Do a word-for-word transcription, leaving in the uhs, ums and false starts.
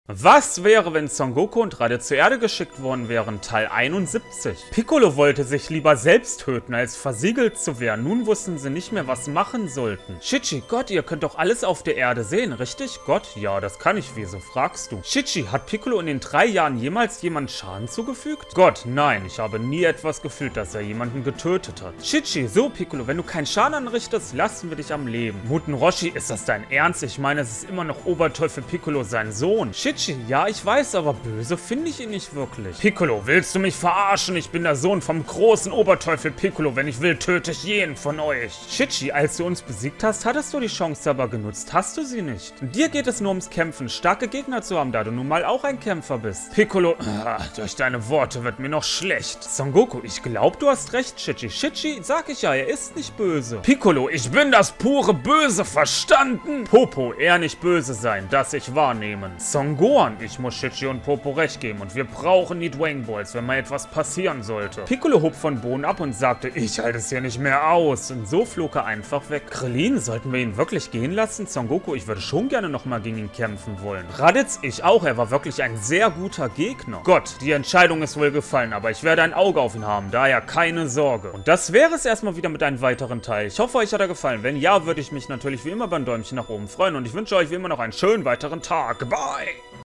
Was wäre, wenn Son Goku und Raditz zur Erde geschickt worden wären? Teil einundsiebzig. Piccolo wollte sich lieber selbst töten, als versiegelt zu werden. Nun wussten sie nicht mehr, was machen sollten. Chichi, Gott, ihr könnt doch alles auf der Erde sehen, richtig? Gott, ja, das kann ich. Wieso fragst du? Chichi, hat Piccolo in den drei Jahren jemals jemand Schaden zugefügt? Gott, nein, ich habe nie etwas gefühlt, dass er jemanden getötet hat. Chichi, so Piccolo, wenn du keinen Schaden anrichtest, lassen wir dich am Leben. Muten Roshi, ist das dein Ernst? Ich meine, es ist immer noch Oberteufel Piccolo, sein Sohn. Chichi, ja, ich weiß, aber böse finde ich ihn nicht wirklich. Piccolo, willst du mich verarschen? Ich bin der Sohn vom großen Oberteufel Piccolo. Wenn ich will, töte ich jeden von euch. Chichi, als du uns besiegt hast, hattest du die Chance aber genutzt. Hast du sie nicht? Dir geht es nur ums Kämpfen, starke Gegner zu haben, da du nun mal auch ein Kämpfer bist. Piccolo, ah, durch deine Worte wird mir noch schlecht. Son Goku, ich glaube, du hast recht, Chichi. Chichi, sag ich ja, er ist nicht böse. Piccolo, ich bin das pure Böse, verstanden? Popo, eher nicht böse sein, das ich wahrnehmen. Son Gohan, ich muss Chichi und Popo recht geben und wir brauchen die Dragon Balls, wenn mal etwas passieren sollte. Piccolo hob von Boden ab und sagte, ich halte es hier nicht mehr aus. Und so flog er einfach weg. Krillin, sollten wir ihn wirklich gehen lassen? Son Goku, ich würde schon gerne nochmal gegen ihn kämpfen wollen. Raditz, ich auch, er war wirklich ein sehr guter Gegner. Gott, die Entscheidung ist wohl gefallen, aber ich werde ein Auge auf ihn haben, daher keine Sorge. Und das wäre es erstmal wieder mit einem weiteren Teil. Ich hoffe, euch hat er gefallen. Wenn ja, würde ich mich natürlich wie immer beim Däumchen nach oben freuen und ich wünsche euch wie immer noch einen schönen weiteren Tag. Bye!